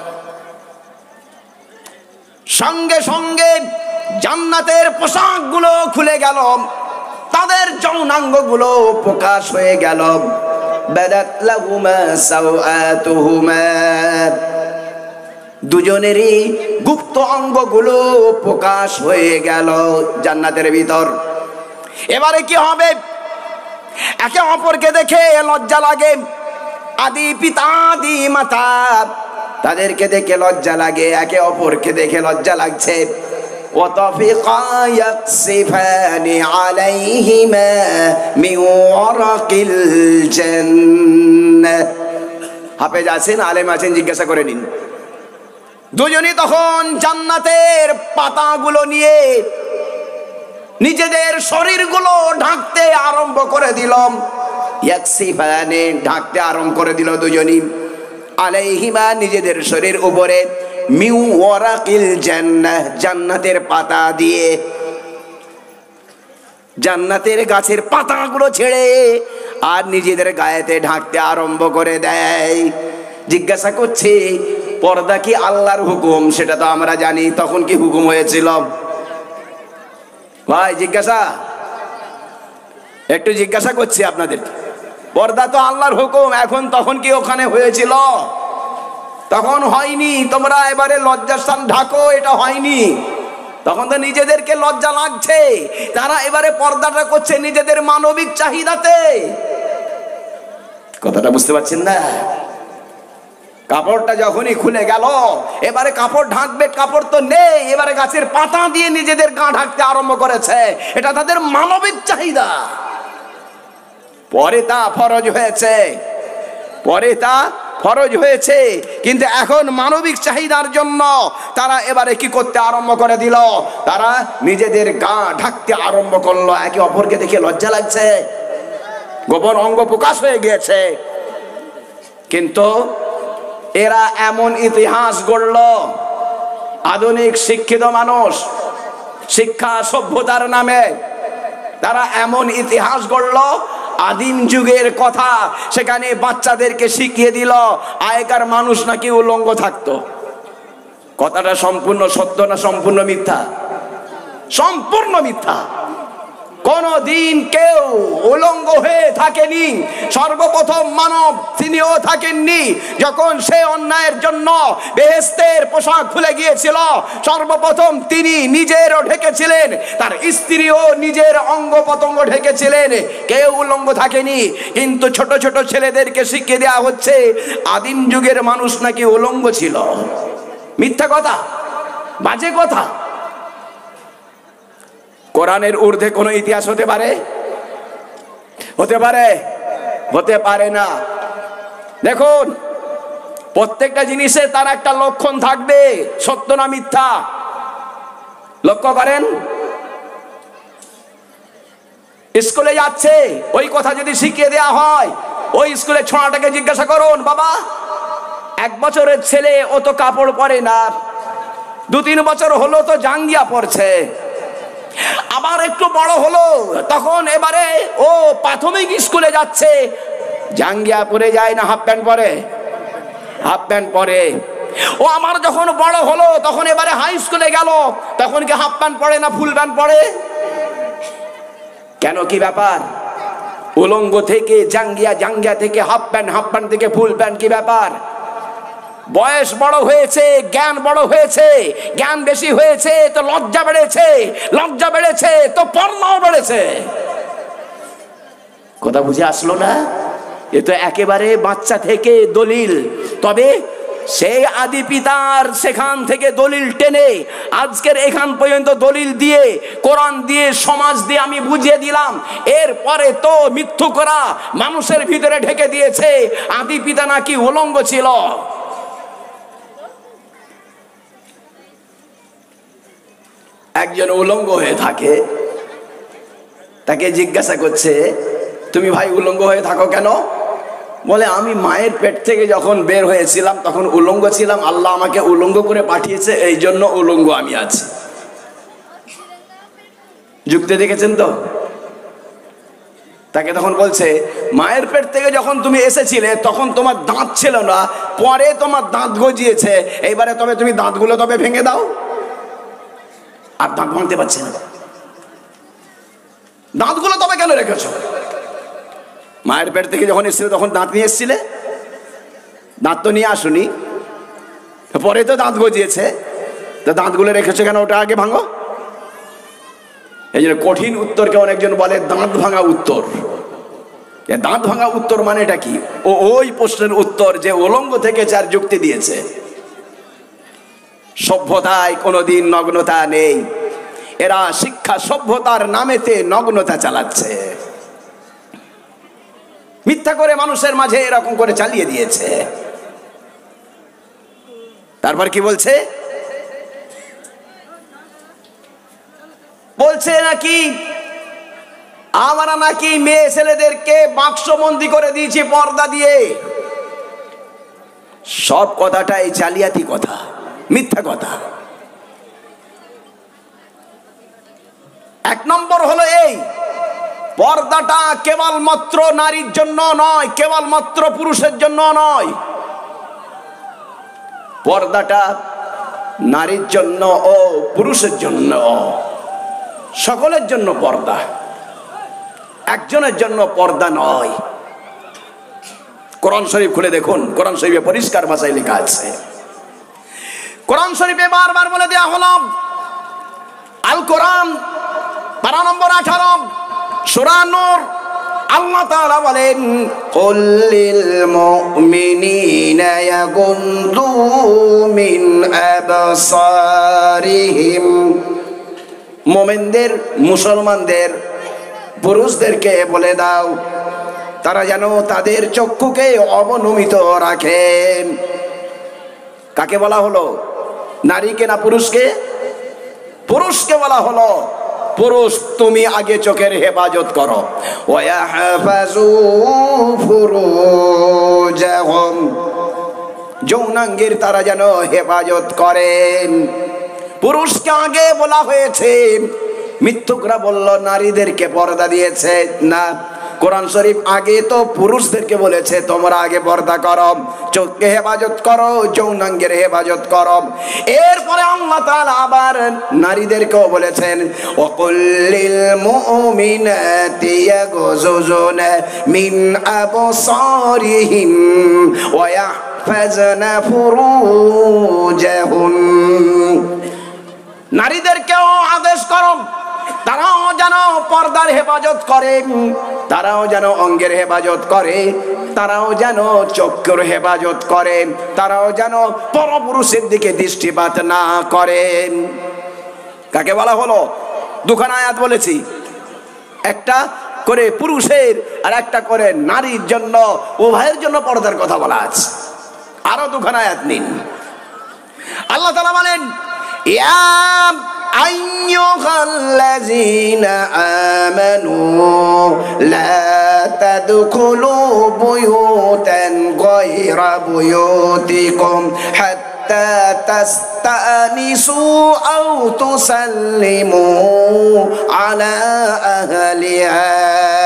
সঙ্গে সঙ্গে জান্নাতের পোশাকগুলো খুলে গেল, তাদের যৌনাঙ্গগুলো প্রকাশ হয়ে গেল। বাদাত লাহুমা সাওআতুহুমা, দুজনেরই গুপ্ত অঙ্গগুলো প্রকাশ হয়ে গেল জান্নাতের ভিতর। এবারে কি হবে? একে অপরকে দেখে লজ্জা লাগে। আদি পিতা আদি মাতা, তাদেরকে দেখে লজ্জা লাগে, একে অপরকে দেখে লজ্জা লাগছে। ওয়াতাফিকা ইয়াকসিফানি আলাইহিমা মিন ওয়ারাকিল জান্নাহ। হাফেজ আছেন, আলেম আছেন, জিজ্ঞাসা করে নিন। দুজনই তখন জান্নাতের পাতাগুলো নিয়ে নিজেদের শরীরগুলো ঢাকতে আরম্ভ করে দিল। ইয়াকসিফানি, ঢাকতে আরম্ভ করে দিল দুজনই। আলাইহিমা, নিজেদের শরীর উপরে। মিন ওয়ারাকিল জান্নাহ, জান্নাতের পাতা দিয়ে, জান্নাতের গাছের পাতাগুলো ছেড়ে আর নিজেদের গায়েতে ঢাকতে আরম্ভ করে দেয়। জিজ্ঞাসা করছে, পর্দা কি আল্লাহর হুকুম? সেটা তো আমরা জানি, তখন কি হুকুম হয়েছিল? ভাই জিজ্ঞাসা, একটু জিজ্ঞাসা করছি আপনাদের। পর্দা তো আল্লাহর হুকুম, এখন তখন কি ওখানে হয়েছিল? তখন হয়নি। তোমরা এবারে লজ্জাস্থান ঢাকো, এটা হয়নি। তখন তো নিজেদেরকে লজ্জা লাগছে, তারা এবারে পর্দাটা করছে নিজেদের মানবিক চাহিদাতে। কথাটা বুঝতে পারছেন না? কাপড়টা যখনই খুলে গেল, এবারে কাপড় ঢাকবে, কাপড় তো নেই, এবারে গাছের পাতা দিয়ে নিজেদের গা ঢাকতে আরম্ভ করেছে। এটা তাদের মানবিক চাহিদা। পরে তা ফরজ হয়েছে, পরে তা ফরজ হয়েছে, কিন্তু এখন মানবিক চাহিদার জন্য তারা এবারে কি করতে আরম্ভ করে দিল? তারা নিজেদের গা ঢাকতে আরম্ভ করলো। একে অপরকে দেখে লজ্জা লাগছে, গোপন অঙ্গ প্রকাশ হয়ে গিয়েছে। কিন্তু এরা এমন ইতিহাস গড়ল, আধুনিক শিক্ষিত মানুষ শিক্ষা সভ্যতার নামে তারা এমন ইতিহাস গড়ল, আদিম যুগের কথা সেখানে বাচ্চাদেরকে শিখিয়ে দিল আগেকার মানুষ নাকি উলঙ্গ থাকতো। কথাটা সম্পূর্ণ সত্য না সম্পূর্ণ মিথ্যা? সম্পূর্ণ মিথ্যা। কোনদিন কেউ উলঙ্গ হয়ে থাকেনি। সর্বপ্রথম মানব তিনিও থাকেননি। যখন সে অন্যায়ের জন্য বেহেশতের পোশাক খুলে গিয়েছিল, সর্বপ্রথম তিনি নিজেরও ঢেকেছিলেন, তার স্ত্রীও নিজের অঙ্গ প্রত্যঙ্গ ঢেকেছিলেন, কেউ উলঙ্গ থাকেনি। কিন্তু ছোট ছোট ছেলেদেরকে শিখিয়ে দেওয়া হচ্ছে আদিম যুগের মানুষ নাকি উলঙ্গ ছিল। মিথ্যা কথা, বাজে কথা। কোরআনের ঊর্ধ্বে কোনো ইতিহাস হতে পারে? হতে পারে? হতে পারে না। দেখুন, প্রত্যেকটা জিনিসের তার একটা লক্ষণ থাকবে, সত্য না মিথ্যা। লক্ষ্য করেন, স্কুলে যাচ্ছে, ওই কথা যদি শিখিয়ে দেওয়া হয়, ওই স্কুলে ছোঁড়াটাকে জিজ্ঞাসা করুন, বাবা এক বছরের ছেলে ও তো কাপড় পরে না, দু তিন বছর হলো তো জাঙ্গিয়া পরছে, আবার একটু বড় হলো তখন এবারে ও প্রাথমিক স্কুলে যাচ্ছে, জাঙ্গিয়া পরে যায় না হাফ প্যান্ট পরে? হাফ প্যান্ট পরে। ও আমার যখন বড় হলো তখন এবারে হাই স্কুলে গেল, তখন কি হাফ প্যান্ট পরে না ফুল প্যান্ট পরে? কেন, কি ব্যাপার? উলঙ্গ থেকে জাঙ্গিয়া, জাঙ্গিয়া থেকে হাফ প্যান্ট, হাফ প্যান্ট থেকে ফুল প্যান্ট, কি ব্যাপার? বয়স বড় হয়েছে, জ্ঞান বড় হয়েছে, জ্ঞান বেশি হয়েছে তো লজ্জা বেড়েছে, লজ্জা বেড়েছে তো পর্দাও বেড়েছে। কথা বুঝে আসলো না? এ তো একেবারে বাচ্চা থেকে দলিল। তবে সেই আদি পিতার সেখান থেকে দলিল টেনে আজকের এখান পর্যন্ত দলিল দিয়ে, কোরআন দিয়ে, সমাজ দিয়ে আমি বুঝিয়ে দিলাম। এরপরে তো মিথ্যু করা মানুষের ভিতরে ঢেকে দিয়েছে আদি পিতা নাকি উলঙ্গ ছিল। একজন উলঙ্গ হয়ে থাকে, তাকে জিজ্ঞাসা করছে, তুমি ভাই উলঙ্গ হয়ে থাকো কেন? বলে, আমি মায়ের পেট থেকে যখন বের হয়েছিলাম তখন উলঙ্গ ছিলাম, আল্লাহ আমাকে উলঙ্গ করে পাঠিয়েছে, এই জন্য উলঙ্গ আমি আছি। যুক্তি দেখেছেন তো? তাকে তখন বলছে, মায়ের পেট থেকে যখন তুমি এসেছিলে তখন তোমার দাঁত ছিল না, পরে তোমার দাঁত গজিয়েছে, এইবারে তবে তুমি দাঁতগুলো তবে ভেঙে দাও। আর দাঁত ভাঙতে পারছে না, দাঁতগুলো তবে কেন রেখেছো? মায়ের পেট থেকে যখন এসেছিলে তখন দাঁত নিয়ে এসেছিলে, দাঁত তো নিয়ে আসুনি, পরে তো দাঁত গজিয়েছে, তো দাঁতগুলো রেখেছো কেন? ওটা আগে ভাঙো। এই জন্য কঠিন উত্তরকে অনেকজন বলে দাঁত ভাঙা উত্তর। দাঁত ভাঙা উত্তর মানেটা কি? ও ওই প্রশ্নের উত্তর যে উলঙ্গ থেকে চার যুক্তি দিয়েছে। সভ্যতায় কোনোদিন নগ্নতা নেই, এরা শিক্ষা সভ্যতার নামেতে নগ্নতা চালাচ্ছে, মিথ্যা করে মানুষের মাঝে এরকম করে চালিয়ে দিয়েছে। তারপর কি বলছে? বলছে নাকি আমরা নাকি মেয়ে ছেলেদেরকে বাক্সবন্দি করে দিয়েছি পর্দা দিয়ে। সব কথাটাই জালিয়াতি কথা, মিথ্যা কথা। এক নম্বর হলো এই, পর্দাটা কেবলমাত্র নারীর জন্য নয়, কেবলমাত্র পুরুষের জন্য নয়, পর্দাটা নারীর জন্য ও পুরুষের জন্য, সকলের জন্য পর্দা, একজনের জন্য পর্দা নয়। কোরআন শরীফ খুলে দেখুন, কোরআন শরীফে পরিষ্কার ভাষায় লেখা আছে। কোরআন শরীফে বারবার বলে দেওয়া হলো, আল কোরআন পারা নম্বর আঠারো সূরা নূর, আল্লাহ তাআলা বলেন, কুল লিল মুমিনিনা ইয়াগুদ্দু মিন আবসারিহিম, মুমিনদের, মুসলমানদের, পুরুষদেরকে বলে দাও তারা যেন তাদের চক্ষুকে অবনমিত রাখেন। কাকে বলা হলো? নারীকে না পুরুষকে? পুরুষকে বলা হলো, পুরুষ তুমি আগে চোখের হেফাজত করো। ওয়াহফাজু ফুরুজাহুম, যৌনাঙ্গের তারা যেন হেফাজত করেন। পুরুষকে আগে বলা হয়েছে। মিথ্যুকরা বলল নারীদেরকে পর্দা দিয়েছে, না, কোরআন শরীফ আগে তো পুরুষদেরকে বলেছে তোমরা আগে পর্দা করো, চোখকে হেফাজত করো, যৌনাঙ্গের হেফাজত করো। এরপরে আল্লাহ তাআলা আবার নারীদেরকেও বলেছেন, ওয়াকুল্লিল মুমিনাতি ইয়াগযুযুনা মিন আবসারিহিম ওয়া ইয়াহফাজনা ফুরুজাহুম, নারীদেরকেও আদেশ করো তারাও যেন পর্দার হেফাজত করে, তারাও যেন অঙ্গের হেফাজত করে, তারাও যেন চক্ষুর হেফাজত করে, তারাও যেন পরপুরুষের দিকে দৃষ্টিপাত না করেন। কাকে বলা হলো? দুখানা আয়াত বলেছি, একটা করে পুরুষের আর একটা করে নারীর জন্য, উভয়ের জন্য পর্দার কথা বলা আছে। আরো দুখানা আয়াত নিন। আল্লাহ তাআলা বলেন, ইয়া আইয়ুহাল্লাযীনা আমানু লা তাদখুলু বুয়ুতান গায়রা বুয়ুতিকুম হাত্তা তাস্তানিসু আও তুসাল্লিমু আলা আহলিহা।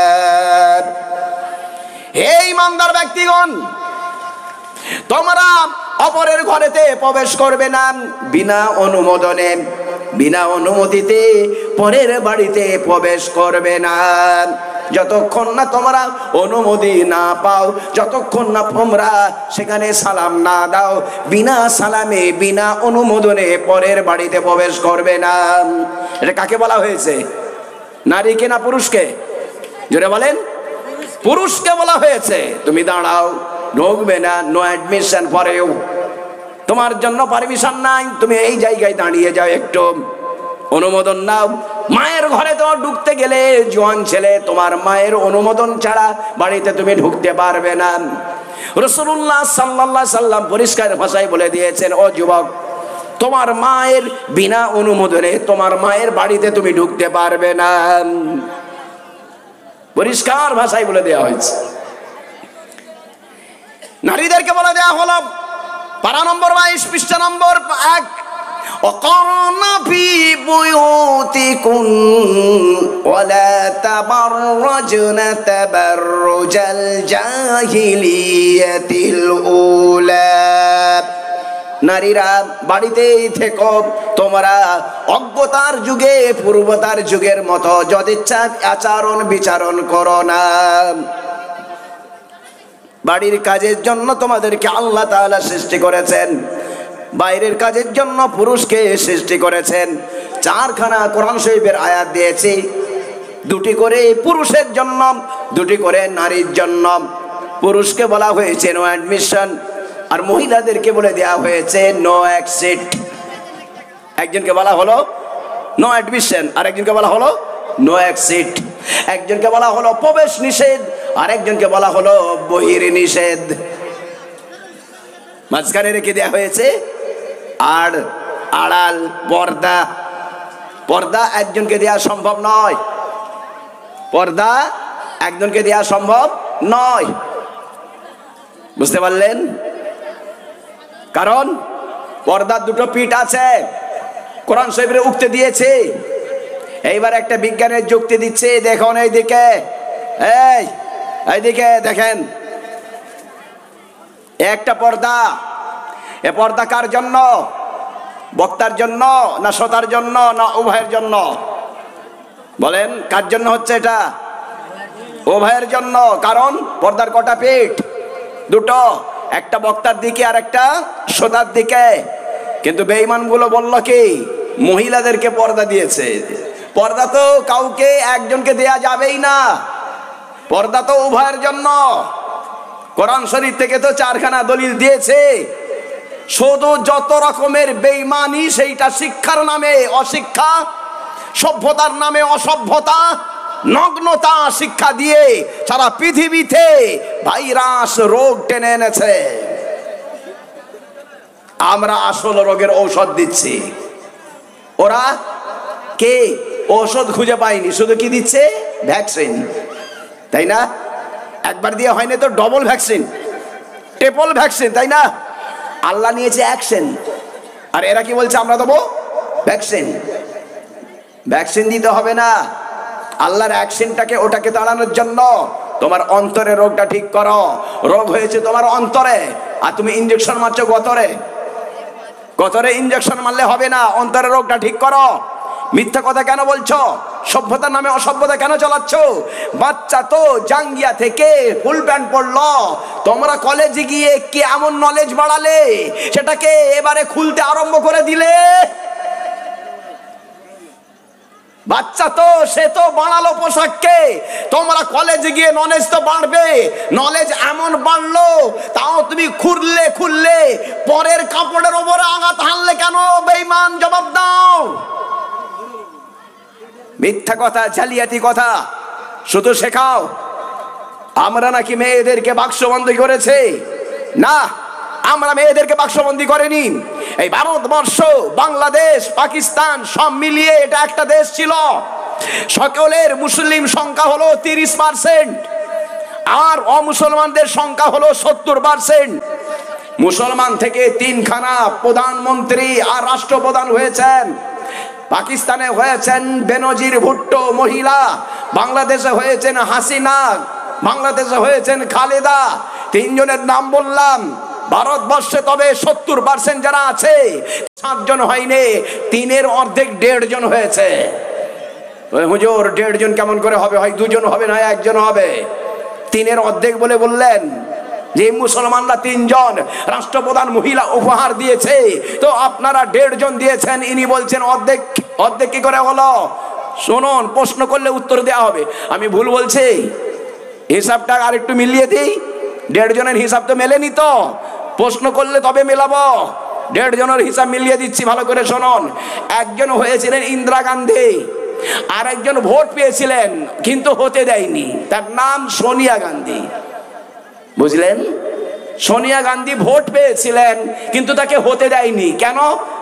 হে ঈমানদার ব্যক্তিগণ, তোমরা অপরের ঘরেতে প্রবেশ করবে না বিনা অনুমোদনে, বিনা অনুমতিতে পরের বাড়িতে প্রবেশ করবে না। যতক্ষণ না তোমরা অনুমতি না পাও, যতক্ষণ না তোমরা সেখানে সালাম না দাও, বিনা সালামে বিনা অনুমোদনে পরের বাড়িতে প্রবেশ করবে না। এটা কাকে বলা হয়েছে? নারীকে না পুরুষকে? জোরে বলেন। পুরুষকে বলা হয়েছে, তুমি দাঁড়াও, ঢুকবে না, নো অ্যাডমিশন ফর ইউ, তোমার জন্য পারমিশন নাই, তুমি এই জায়গায় দাঁড়িয়ে যাও, একটু অনুমোদন নাও। মায়ের ঘরে তো ঢুকতে গেলে জোয়ান ছেলে, তোমার মায়ের অনুমোদন ছাড়া বাড়িতে তুমি ঢুকতে পারবে না। রাসূলুল্লাহ সাল্লাল্লাহু আলাইহি সাল্লাম পরিষ্কার ভাষায় বলে দিয়েছেন, ও যুবক, তোমার মায়ের বিনা অনুমোদনে তোমার মায়ের বাড়িতে তুমি ঢুকতে পারবে না। পরিষ্কার ভাষায় বলে দেওয়া হয়েছে। নারীদেরকে বলে দেওয়া হলো, পারা নম্বর বাইশ পৃষ্ঠা নম্বর এক وقرن في بيوتكن ولا تبرجن تبرج الجاهلية الأولى নারীরা বাড়িতেই থেকো, তোমরা অজ্ঞতার যুগে পূর্বতার যুগের মতো যদিচ্ছা আচরণ বিচারণ করো না। বাড়ির কাজের জন্য তোমাদেরকে আল্লাহ তাআলা সৃষ্টি করেছেন, বাইরের কাজের জন্য পুরুষকে সৃষ্টি করেছেন। চারখানা কোরআন শরীফের আয়াত দিয়েছি, দুটি করে পুরুষের জন্য, দুটি করে নারীর জন্য। পুরুষকে বলা হয়েছে নো অ্যাডমিশন, আর মহিলাদেরকে বলে দেওয়া হয়েছে নো এক্সিট। একজনকে বলা হলো নো অ্যাডমিশন, আর একজনকে বলা হলো নো এক্সিট। একজনকে বলা হলো প্রবেশ নিষেধ, আর একজনকে বলা হলো বহির নিষেধ। মাঝখানে রেখে দেওয়া হয়েছে আর আড়াল পর্দা। পর্দা একজনকে দেওয়া সম্ভব নয়, পর্দা একজনকে দেওয়া সম্ভব নয়। বুঝতে পারলেন? কারণ পর্দার দুটো পিঠ আছে, কোরআন শরীফে উক্তি দিয়েছে। এইবার একটা বিজ্ঞানের যুক্তি দিচ্ছে, দেখুন এইদিকে, এই এইদিকে দেখেন, একটা পর্দা। এ পর্দা কার জন্য? বক্তার জন্য না শ্রোতার জন্য না উভয়ের জন্য? বলেন কার জন্য হচ্ছে এটা? উভয়ের জন্য। কারণ পর্দার কটা পিঠ? দুটো, একটা বক্তার দিকে আর একটা শ্রোতার দিকে। কিন্তু বেঈমানগুলো বলল কি মহিলাদেরকে পর্দা দিয়েছে। পর্দা তো কাউকে একজনকে দেয়া যাবেই না, পর্দা তো উভয়ের জন্য। কোরআন শরীফ থেকে তো চারখানা দলিল দিয়েছে। শুধু যত রকমের বেঈমানি, সেইটা শিক্ষার নামে অশিক্ষা, সভ্যতার নামে অসভ্যতা, নগ্নতা শিক্ষা দিয়ে সারা পৃথিবীতে ভাইরাস রোগ টেনে এনেছে। আমরা আসল রোগের ঔষধ দিচ্ছি, ওরা কে ঔষধ খুঁজে পায়নি, শুধু কি দিচ্ছে? ভ্যাকসিন, তাই না? একবার দিয়ে হয়নি তো ডবল ভ্যাকসিন, ট্রিপল ভ্যাকসিন, তাই না? আল্লাহ নিয়েছে অ্যাকশন, আর এরা কি বলছে আমরা দেবো ভ্যাকসিন। ভ্যাকসিন দিতে হবে না, আল্লাহর অ্যাকশনটাকে ওটাকে তাড়ানোর জন্য তোমার অন্তরে রোগটা ঠিক করো। রোগ হয়েছে তোমার অন্তরে, আর তুমি ইঞ্জেকশন মারছো গতরে। গতরে ইঞ্জেকশন মারলে হবে না, অন্তরে রোগটা ঠিক করো। মিথ্যা কথা কেন বলছো? সভ্যতার নামে অসভ্যতা কেন চালাচ্ছ? বাচ্চা তো জাঙ্গিয়া থেকে ফুল প্যান্ট পরলো, তোমরা কলেজে গিয়ে কি এমন নলেজ বাড়ালে সেটাকে এবারে খুলতে আরম্ভ করে দিলে। বাচ্চা তো সে তো বাড়ালো পোশাককে, তোমরা কলেজে গিয়ে নলেজ তো বাড়বে। নলেজ এমন বাড়লো, তাও তুমি খুললে খুললে পরের কাপড়ের ওপরে আঘাত হানলে কেন? বেঈমান, জবাব দাও। মিথ্যা কথা, জালিয়াতি কথা শুধু শেখাও। আমরা নাকি মেয়েদেরকে বাক্সবন্দি করেছে? না, আমরা মেয়েদেরকে বাক্সবন্দি করেনি। এই ভারতবর্ষ, বাংলাদেশ, পাকিস্তান সব মিলিয়ে এটা একটা দেশ ছিল। সকলের মুসলিম সংখ্যা হলো তিরিশ পার্সেন্ট, আর অমুসলমানদের সংখ্যা হলো সত্তর পার্সেন্ট। মুসলমান থেকে তিনখানা প্রধানমন্ত্রী আর রাষ্ট্রপ্রধান হয়েছেন। পাকিস্তানে হয়েছেন বেনজির ভুট্টো মহিলা, বাংলাদেশে হয়েছেন হাসিনা, বাংলাদেশে হয়েছেন খালেদা। তিনজনের নাম বললাম। ভারতবর্ষে তবে সত্তর পার্সেন্ট যারা আছে, সাতজন হয়নি, তিনের অর্ধেক দেড় জন হয়েছে। হুজুর দেড় জন কেমন করে হবে? হয় দুজন হবে না একজন হবে। তিনের অর্ধেক বলে বললেন যে মুসলমানরা তিনজন, রাষ্ট্রপ্রধান মহিলা উপহার দিয়েছে, তো আপনারা দেড় জন দিয়েছেন। ইনি বলছেন অর্ধেক। অর্ধেক কি করে হলো? শুনুন, প্রশ্ন করলে উত্তর দেওয়া হবে। আমি ভুল বলছি? হিসাবটা আর একটু মিলিয়ে দিই। দেড় জনের হিসাব তো মেলেনি, তো প্রশ্ন করলে তবে মেলাবো। দেড় জনের হিসাব মিলিয়ে দিচ্ছি, ভালো করে শুনুন। একজন হয়েছিলেন ইন্দিরা গান্ধী, আর একজন ভোট পেয়েছিলেন কিন্তু হতে দেয়নি, তার নাম সোনিয়া গান্ধী। বুঝলেন? সোনিয়া গান্ধী ভোট পেয়েছিলেন কিন্তু তাকে হতে দেয়নি। কেন?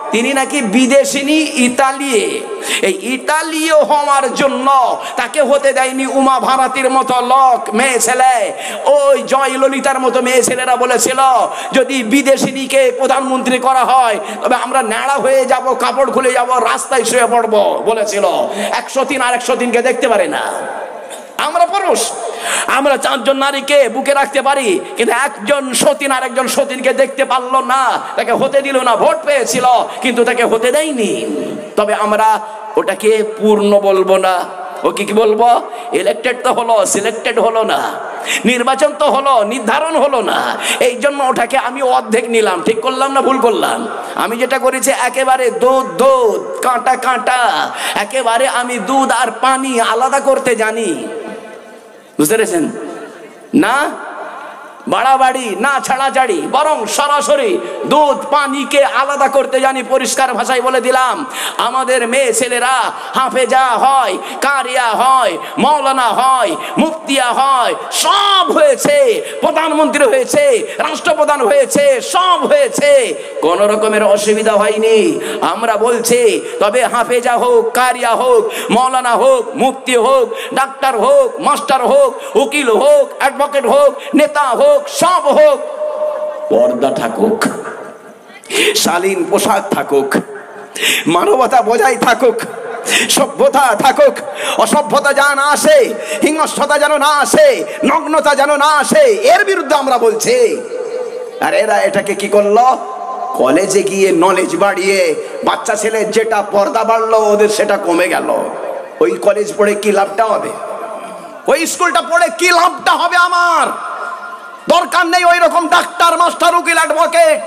তিনি নাকি বিদেশিনী ইতালিয়ে, এই ইতালীয় হওয়ার জন্য তাকে হতে দেয়নি উমা ভারতীর মতো লোক মেয়ে ছেলে। ওই জয়ললিতার মতো মেয়ে ছেলেরা বলেছিল যদি বিদেশিনীকে প্রধানমন্ত্রী করা হয় তবে আমরা ন্যাড়া হয়ে যাব, কাপড় খুলে যাব, রাস্তায় শুয়ে পড়বো বলেছিল। একশো তিন আর একশো তিনকে দেখতে পারে না। আমরা পুরুষ, আমরা চারজন নারীকে বুকে রাখতে পারি, কিন্তু একজন সতীন আর একজন সতীনকে দেখতে পারলো না, তাকে হতে দিল না। ভোট পেয়েছিল কিন্তু তাকে হতে দেয়নি। তবে আমরা ওটাকে পূর্ণ বলবো না, ওকে কি বলবো? ইলেক্টেড তো হলো, সিলেক্টেড হলো না। নির্বাচন তো হলো, নির্ধারণ হলো না। এই জন্য ওটাকে আমি অর্ধেক নিলাম। ঠিক করলাম না ভুল করলাম? আমি যেটা করেছি একেবারে দুধ দুধ, কাঁটা কাঁটা, একেবারে আমি দুধ আর পানি আলাদা করতে জানি। বুঝতে পেরেছেন না? বাড়াবাড়ি না ছাড়াছাড়ি, বরং সরাসরি দুধ পানিকে আলাদা করতে জানি। পরিষ্কার ভাষায় বলে দিলাম, আমাদের মেয়ে ছেলেরা হাফেজা হয়, কারিয়া হয়, মৌলানা হয়, মুফতিয়া হয়, সব হয়েছে, প্রধানমন্ত্রী হয়েছে, রাষ্ট্রপ্রধান হয়েছে, সব হয়েছে, কোন রকমের অসুবিধা হয়নি। আমরা বলছি তবে হাফেজা হোক, কারিয়া হোক, মৌলানা হোক, মুফতি হোক, ডাক্তার হোক, মাস্টার হোক, উকিল হোক, অ্যাডভোকেট হোক, নেতা হোক, সব হোক, পর্দা থাকুক, শালীন পোশাক থাকুক, মানবতা বজায় থাকুক, সভ্যতা থাকুক, অসভ্যতা যেন না আসে, হিংস্রতা যেন না আসে, নগ্নতা যেন না আসে, এর বিরুদ্ধে আমরা বলছি। আর এরা এটাকে কি করলো? কলেজে গিয়ে নলেজ বাড়িয়ে বাচ্চা ছেলে যেটা পর্দা বাড়লো ওদের সেটা কমে গেল। ওই কলেজ পড়ে কি লাভটা হবে? ওই স্কুলটা পড়ে কি লাভটা হবে? আমার দরকার নেই ওই রকম ডাক্তার, মাস্টার, উকিল, অ্যাডভোকেট।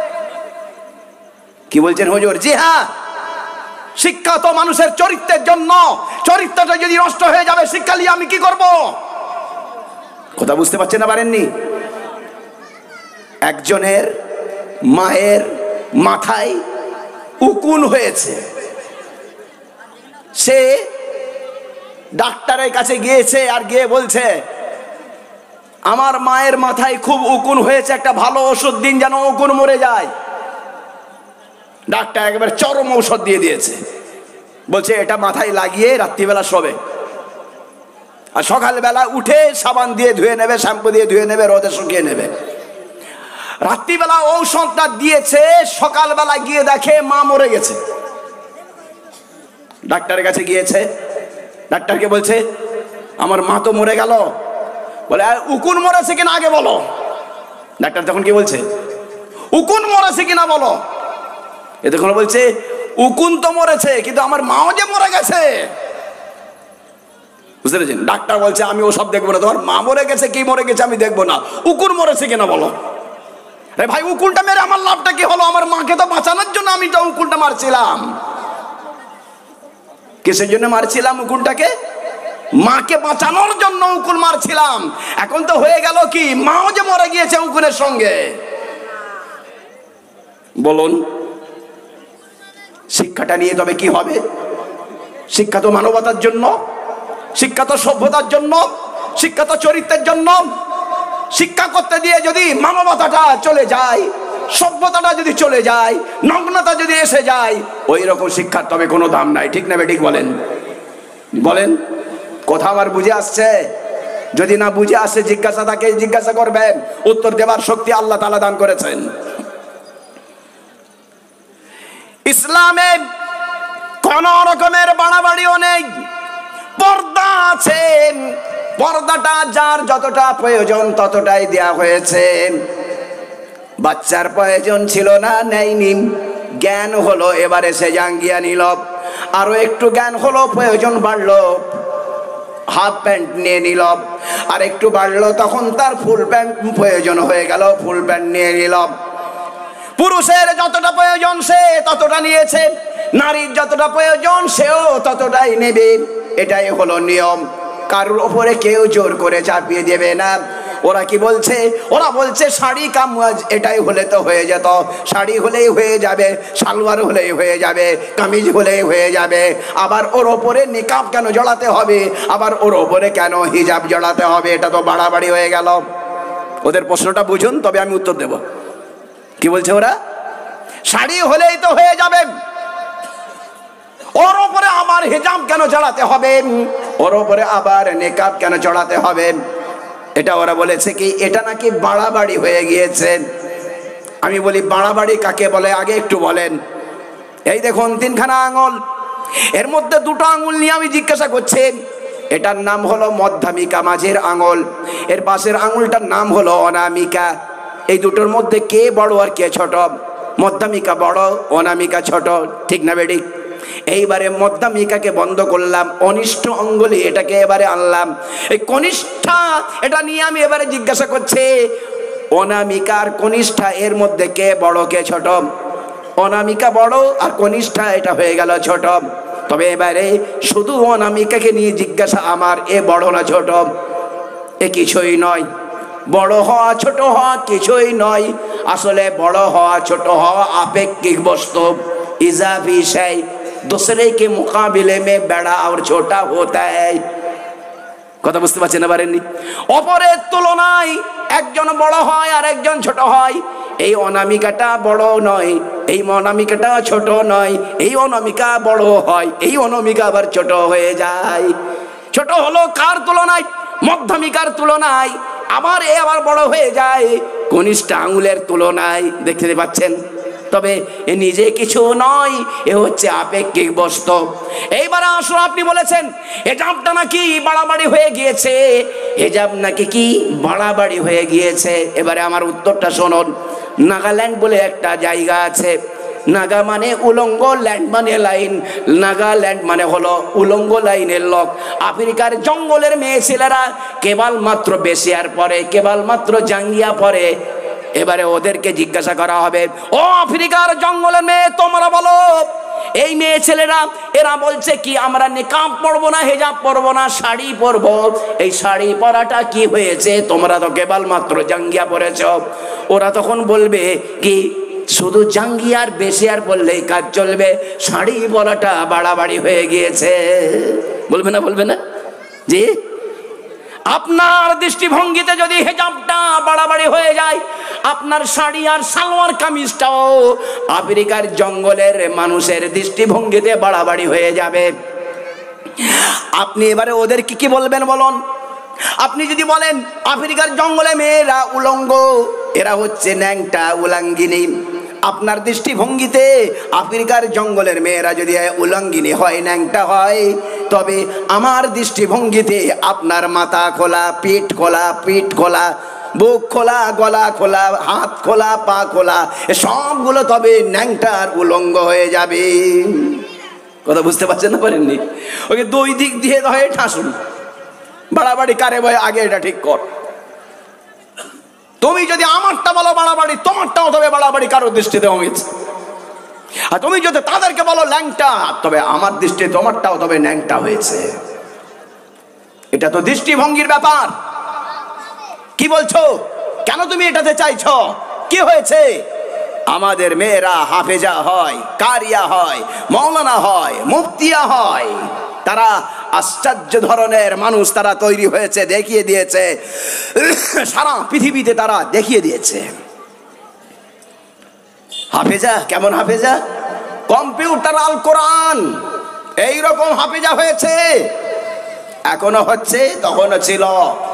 কি বলছেন হুজুর? জি হ্যাঁ, শিক্ষা তো মানুষের চরিত্রের জন্য। চরিত্রটা যদি নষ্ট হয়ে যাবে, শিক্ষা নিয়ে আমি কি করব? কথা বুঝতে পারছেন না? পারেননি? একজনের মায়ের মাথায় উকুন হয়েছে, সে ডাক্তারের কাছে গিয়েছে আর গিয়ে বলছে আমার মায়ের মাথায় খুব উকুন হয়েছে, একটা ভালো ওষুধ দিন যেন উকুন মরে যায়। ডাক্তার একেবারে চরম ঔষধ দিয়ে দিয়েছে, বলছে এটা মাথায় লাগিয়ে রাত্রিবেলা শোবে, আর সকালবেলা উঠে সাবান দিয়ে ধুয়ে নেবে, শ্যাম্পু দিয়ে ধুয়ে নেবে, রোদে শুকিয়ে নেবে। রাত্রিবেলা ঔষধটা দিয়েছে, সকালবেলা গিয়ে দেখে মা মরে গেছে। ডাক্তারের কাছে গিয়েছে, ডাক্তারকে বলছে আমার মা তো মরে গেল। বলে উকুন মরেছে কিনা আগে বলো। ডাক্তার তখন কি বলছে? উকুন মরেছে কিনা বলো। এ তখন বলছে উকুন তো মরেছে, কিন্তু আমার মাও যে মরে গেছে। বুঝতে পেরেছেন? ডাক্তার বলছে আমি ওসব দেখবো না, তোমার মা মরে গেছে কি মরে গেছে আমি দেখবো না, উকুন মরেছে কিনা বলো। আরে ভাই, উকুনটা মেরে আমার লাভটা কি হলো? আমার মাকে তো বাঁচানোর জন্য আমি তো উকুনটা মারছিলাম। কিসের জন্য মারছিলাম উকুনটাকে? মাকে বাঁচানোর জন্য উকুন মারছিলাম। এখন তো হয়ে গেল কি, মাও যে মরে গিয়েছে উকুনের সঙ্গে। বলুন শিক্ষাটা নিয়ে তবে কি হবে? শিক্ষা তো মানবতার জন্য, শিক্ষা তো সভ্যতার জন্য, শিক্ষা তো চরিত্রের জন্য। শিক্ষা করতে দিয়ে যদি মানবতাটা চলে যায়, সভ্যতাটা যদি চলে যায়, নগ্নতা যদি এসে যায়, ওই রকম শিক্ষার তবে কোনো দাম নাই। ঠিক না বেঠিক বলেন? বলেন কথা আমার বুঝে আসছে? যদি না বুঝে আসে জিজ্ঞাসা তাকে জিজ্ঞাসা করবেন, উত্তর দেওয়ার শক্তি আল্লাহ তাআলা দান করেছেন। ইসলামে কোন রকমের বাড়াবাড়িও নেই, পর্দা আছে। পর্দাটা যার যতটা প্রয়োজন ততটাই দেয়া হয়েছে। বাচ্চার প্রয়োজন ছিল না, নেয়নি, জ্ঞান হলো, এবারে সে জাঙ্গিয়া নিল। আরো একটু জ্ঞান হলো, প্রয়োজন বাড়লো, হাফ প্যান্ট নিয়ে নিল। আর একটু বাড়লো, তখন তার ফুল প্যান্ট প্রয়োজন হয়ে গেল, ফুল প্যান্ট নিয়ে নিল। পুরুষের যতটা প্রয়োজন সে ততটা নিয়েছে, নারীর যতটা প্রয়োজন সেও ততটাই নেবে। এটাই হলো নিয়ম। কারোর ওপরে কেউ জোর করে চাপিয়ে দেবে না। ওরা কি বলছে? ওরা বলছে শাড়ি কামিজ এটাই হলে তো হয়ে যেত, শাড়ি হলেই হয়ে যাবে, সালোয়ার হলেই হয়ে যাবে, কামিজ হলেই হয়ে যাবে। আবার ওর ওপরে নিকাব কেন জড়াতে হবে? আবার ওর ওপরে কেন হিজাব জড়াতে হবে? এটা তো বাড়াবাড়ি হয়ে গেল। ওদের প্রশ্নটা বুঝুন, তবে আমি উত্তর দেব। কি বলছে ওরা? শাড়ি হলেই তো হয়ে যাবে, ওর উপরে আবার হিজাব কেন চড়াতে হবে, ওর উপরে আবার নেকাব কেন চড়াতে হবে? এটা ওরা বলেছে কি এটা নাকি বাড়াবাড়ি হয়ে গিয়েছে। আমি বলি বাড়াবাড়ি কাকে বলে আগে একটু বলেন। এই দেখুন তিনখানা আঙুল, এর মধ্যে দুটো আঙুল নিয়ে আমি জিজ্ঞাসা করছি, এটার নাম হলো মধ্যমিকা, মাঝের আঙুল, এর পাশের আঙুলটার নাম হলো অনামিকা। এই দুটোর মধ্যে কে বড় আর কে ছোট? মধ্যমিকা বড়, অনামিকা ছোট, ঠিক না বেডি? এইবারে মধ্যমিকাকে বন্ধ করলাম, অনিষ্ঠ অঙ্গুলি এটাকে এবারে আনলাম, এই কনিষ্ঠা এটা নিয়ে আমি এবারে জিজ্ঞাসা করছি অনামিকার কনিষ্ঠা এর মধ্যে কে বড় কে ছোট? অনামিকা বড় আর কনিষ্ঠা এটা হয়ে গেল ছোট। তবে এবারে শুধু অনামিকাকে নিয়ে জিজ্ঞাসা আমার, এ বড় না ছোট? এ কিছুই নয়, বড় হওয়া ছোট হওয়া কিছুই নয়। আসলে বড় হওয়া ছোট হওয়া আপেক্ষিক বস্তু, इजाफी शय, दूसरे के मुकाबले में बड़ा और छोटा होता है। কথা বুঝতে পারছেন না পারেননি? অপরের তুলনায় একজন বড় হয় আর একজন ছোট হয়। এই অনামিকাটা বড় নয়, এই অনামিকাটা ছোট নয়, এই অনামিকা বড় হয়, এই অনামিকা আবার ছোট হয়ে যায়। ছোট হলো কার তুলনায়? মধ্যমিকার তুলনায়। আবার এ আবার বড় হয়ে যায় কনিষ্ঠ আঙুলের তুলনায়। দেখতে পাচ্ছেন? তবে এ নিজে কিছু নয়, এ হচ্ছে আপেক্ষিক বস্তু। এইবার আসলে আপনি বলেছেন হিজাবটা নাকি বাড়াবাড়ি হয়ে গিয়েছে, হিজাব নাকি কি বাড়াবাড়ি হয়ে গিয়েছে। এবারে আমার উত্তরটা শুনুন। নাগাল্যান্ড বলে একটা জায়গা আছে, নাগা মানে উলঙ্গ, ল্যান্ড মানে লাইন। নাগাল্যান্ড মানে হলো উলঙ্গ লাইনের লোক। আফ্রিকার জঙ্গলের মেয়ে ছেলেরা কেবলমাত্র বেশিয়ার পরে, কেবলমাত্র জাঙ্গিয়া পরে। এবারে ওদেরকে জিজ্ঞাসা করা হবে, ও আফ্রিকার জঙ্গলের মেয়ে তোমরা বলো, এই মেয়ে ছেলেরা এরা বলছে কি আমরা নিকাব পরবো না, হিজাব পরবো না, শাড়ি পরবো। এই শাড়ি পরাটা কি হয়েছে? তোমরা তো কেবলমাত্র জাঙ্গিয়া পরেছ। ওরা তখন বলবে কি শুধু জাঙ্গিয়ার বেশিয়ার পরলেই কাজ চলবে, শাড়ি পরাটা বাড়াবাড়ি হয়ে গিয়েছে। বলবে না? বলবে না? জি, আপনার দৃষ্টিভঙ্গিতে যদি হিজাবটা বাড়াবাড়ি হয়ে যায়, আপনার শাড়ি আর সালোয়ার কামিজটাও আফ্রিকার জঙ্গলের মানুষের দৃষ্টিভঙ্গিতে বাড়াবাড়ি হয়ে যাবে। আপনি এবারে ওদের কি কি বলবেন বলুন? আপনি যদি বলেন আফ্রিকার জঙ্গলে মেয়েরা উলঙ্গ, এরা হচ্ছে ন্যাংটা উলাঙ্গিনী, আপনার দৃষ্টিভঙ্গিতে আফ্রিকার জঙ্গলের মেয়েরা যদি উলঙ্গিনী হয়, ন্যাংটা হয়, তবে আমার দৃষ্টিভঙ্গিতে আপনার মাথা খোলা, পিঠ খোলা, পিঠ খোলা, বুক খোলা, গলা খোলা, হাত খোলা, পা খোলা, সবগুলো তবে ন্যাংটার উলঙ্গ হয়ে যাবে। কথা বুঝতে পারছেন না পারেননি? ওকে দুই দিক দিয়ে ধরে ঠাসুন, বাড়াবাড়ি কারে ভয়, আগে এটা ঠিক কর। তুমি যদি আমারটা বলো বাড়াবাড়ি, তোমারটাও তবে বাড়াবাড়ি কারোর দৃষ্টিতে হয়েছে। আর তুমি যদি তাদেরকে বলো ল্যাংটা, তবে আমার দৃষ্টিতে তোমারটাও তবে ন্যাংটা হয়েছে। এটা তো দৃষ্টিভঙ্গির ব্যাপার। কি বলছো? কেন তুমি এটাতে চাইছো? কি হয়েছে? আমাদের মেয়েরা হাফেজা হয়, কারিয়া হয়, মৌলানা হয়, মুফতিয়া হয়, তারা আশ্চর্য ধরনের মানুষ তারা তৈরি হয়েছে, দেখিয়ে দিয়েছে সারা পৃথিবীতে, তারা দেখিয়ে দিয়েছে। হাফেজা কেমন হাফেজা? কম্পিউটার আল কোরআন এইরকম হাফেজা হয়েছে, এখনো হচ্ছে, তখনও ছিল।